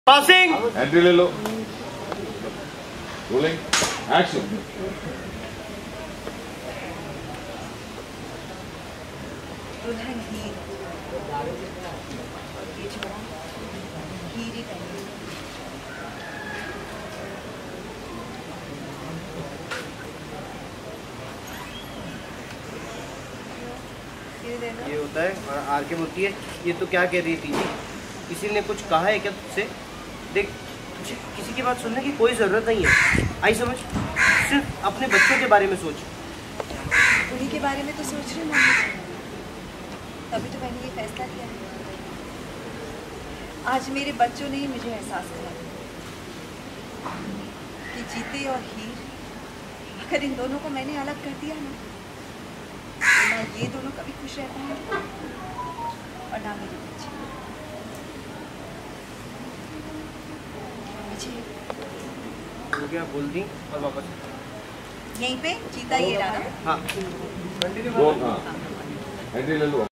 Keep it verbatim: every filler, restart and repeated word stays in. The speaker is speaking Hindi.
पासिंग एंट्री ले लो। Rolling action. दुल्हन हीर और ये छोरा हीरी पहनी। ये होता है और आर के बोलती है ये तो क्या कह रही थी, किसी ने कुछ कहा है क्या तुझसे? देख, तुझे किसी की बात सुनने की कोई ज़रूरत नहीं है। आई समझ? सिर्फ अपने बच्चों के बारे में सोच। उन्हीं के बारे में तो सोच रही मम्मी, तभी तो मैंने ये फैसला किया। आज मेरे बच्चों ने ही मुझे एहसास करा कि जीते और हीर, अगर इन दोनों को मैंने अलग कर दिया ना, तो ना ये दोनों कभी खुश रह पाएंगे और ना मेरे बच्चे। तो क्या बोल दी और वापस यहीं पे जीता ये रहा ना। हाँ, एंट्री ले लो।